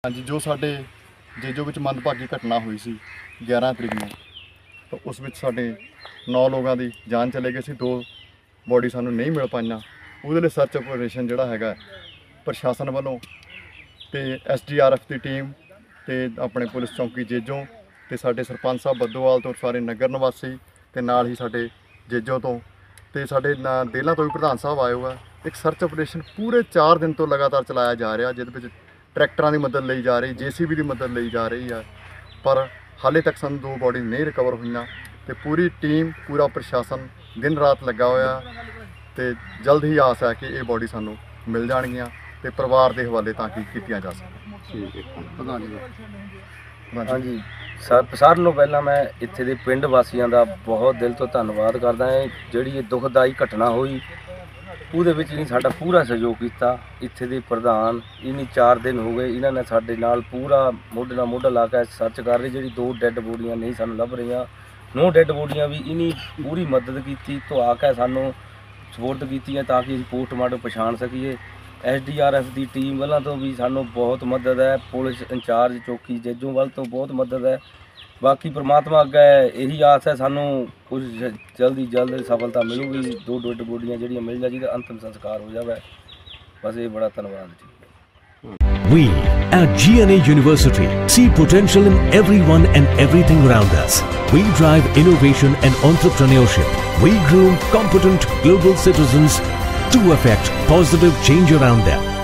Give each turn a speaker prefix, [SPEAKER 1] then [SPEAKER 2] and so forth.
[SPEAKER 1] ਹਾਂਜੀ, ਜੋ ਸਾਡੇ ਜੇਜੋ ਵਿੱਚ ਮੰਦਭਾਗੀ ਘਟਨਾ ਹੋਈ ਸੀ 11 ਤਰੀਕ ਨੂੰ, ਤਾਂ ਉਸ ਵਿੱਚ ਸਾਡੇ 9 ਲੋਕਾਂ ਦੀ ਜਾਨ ਚਲੇ ਗਈ ਸੀ। 2 ਬੋਡੀ ਸਾਨੂੰ ਨਹੀਂ ਮਿਲ ਪਾਈਆਂ। ਉਹਦੇ ਲਈ ਸਰਚ ਆਪਰੇਸ਼ਨ ਜਿਹੜਾ ਹੈਗਾ ਪ੍ਰਸ਼ਾਸਨ ਵੱਲੋਂ ਤੇ SDRF ਦੀ ਟੀਮ ਤੇ ਆਪਣੇ ਪੁਲਿਸ ਚੌਂਕੀ ਜੇਜੋਂ ਤੇ ਸਾਡੇ ਸਰਪੰਚ ਸਾਹਿਬ ਬੱਦੋਵਾਲ ਤੋਂ, ਸਾਰੇ ਨਗਰ ਨਿਵਾਸੀ ਤੇ ਨਾਲ ਹੀ ਸਾਡੇ ਜੇਜੋਂ ਤੋਂ ਤੇ ਸਾਡੇ ਦੇਲਾਂ ਤੋਂ ਵੀ ਪ੍ਰਧਾਨ ਸਾਹਿਬ ਆਏ ਹੋਏ ਆ। ਇੱਕ ਸਰਚ ਆਪਰੇਸ਼ਨ ਪੂਰੇ 4 ਦਿਨ ਤੋਂ ਲਗਾਤਾਰ ਚਲਾਇਆ ਜਾ ਰਿਹਾ, ਜਿਹਦੇ ਵਿੱਚ ਟਰੈਕਟਰਾਂ ਦੀ ਮਦਦ ਲਈ ਜਾ ਰਹੀ, JCB ਦੀ ਮਦਦ ਲਈ ਜਾ ਰਹੀ ਹੈ, ਪਰ ਹਾਲੇ ਤੱਕ ਸਾਨੂੰ 2 ਬੋਡੀ ਨਹੀਂ ਰਿਕਵਰ ਹੋਈਆਂ। ਤੇ ਪੂਰੀ ਟੀਮ, ਪੂਰਾ ਪ੍ਰਸ਼ਾਸਨ ਦਿਨ ਰਾਤ ਲੱਗਾ ਹੋਇਆ ਤੇ ਜਲਦ ਹੀ ਆਸ ਹੈ ਕਿ ਇਹ ਬੋਡੀ ਸਾਨੂੰ ਮਿਲ ਜਾਣਗੀਆਂ ਤੇ ਪਰਿਵਾਰ ਦੇ ਹਵਾਲੇ ਤਾਂ ਕਿ ਕੀਤੀਆਂ ਜਾ ਸਕਣ।
[SPEAKER 2] ਠੀਕ ਹੈ ਪ੍ਰਧਾਨ ਜੀ।
[SPEAKER 3] ਹਾਂਜੀ ਸਾਰਿਆਂ ਨਾਲੋਂ ਪਹਿਲਾਂ ਮੈਂ ਇੱਥੇ ਦੇ ਪਿੰਡ ਵਾਸੀਆਂ ਦਾ ਬਹੁਤ ਦਿਲ ਤੋਂ ਧੰਨਵਾਦ ਕਰਦਾ ਹਾਂ। ਜਿਹੜੀ ਇਹ ਦੁਖਦਾਈ ਘਟਨਾ ਹੋਈ ਉਹਦੇ ਵਿੱਚ ਇਹਨੇ ਸਾਡਾ ਪੂਰਾ ਸਹਿਯੋਗ ਕੀਤਾ। ਇੱਥੇ ਦੇ ਪ੍ਰਧਾਨ ਇਹਨੇ 4 ਦਿਨ ਹੋ ਗਏ, ਇਹਨਾਂ ਨੇ ਸਾਡੇ ਨਾਲ ਪੂਰਾ ਮੋਢੇ ਨਾਲ ਮੋਢਾ ਲਾ ਕੇ ਸਰਚ ਕਰ ਰਹੀ। ਜਿਹੜੀ 2 ਡੈੱਡ ਬੋਡੀਆਂ ਨਹੀਂ ਸਾਨੂੰ ਲੱਭ ਰਹੀਆਂ, 9 ਡੈੱਡ ਬੋਡੀਆਂ ਵੀ ਇਹਨੇ ਪੂਰੀ ਮਦਦ ਕੀਤੀ, ਧੁਆ ਕੇ ਸਾਨੂੰ ਸਪੋਰਟ ਕੀਤੀਆਂ ਤਾਂ ਕਿ ਅਸੀਂ ਪੋਸਟਮਾਰਟਮ ਪਛਾਣ ਸਕੀਏ। SDRF ਦੀ ਟੀਮ ਵੱਲੋਂ ਤੋਂ ਵੀ ਸਾਨੂੰ ਬਹੁਤ ਮਦਦ ਹੈ, ਪੁਲਿਸ ਇੰਚਾਰਜ ਚੌਕੀ ਜੇਜੋਂ ਵੱਲ ਤੋਂ ਬਹੁਤ ਮਦਦ ਹੈ। ਬਾਕੀ ਪ੍ਰਮਾਤਮਾ ਅੱਗੇ ਇਹੀ ਆਸ ਹੈ ਸਾਨੂੰ ਕੁਝ ਜਲਦੀ ਸਫਲਤਾ ਮਿਲੂਗੀ। 2 ਡੈੱਡ ਬੋਡੀਆਂ ਜਿਹੜੀਆਂ ਮਿਲ ਜਾ, ਜਿਹਦਾ ਅੰਤਿਮ ਸੰਸਕਾਰ ਹੋ ਜਾਵੇ। ਬਸ ਇਹ ਬੜਾ ਧੰਨਵਾਦ ਜੀ।
[SPEAKER 4] We at GNA University see potential in everyone and everything around us. We drive innovation and entrepreneurship. We groom competent global citizens to affect positive change around them.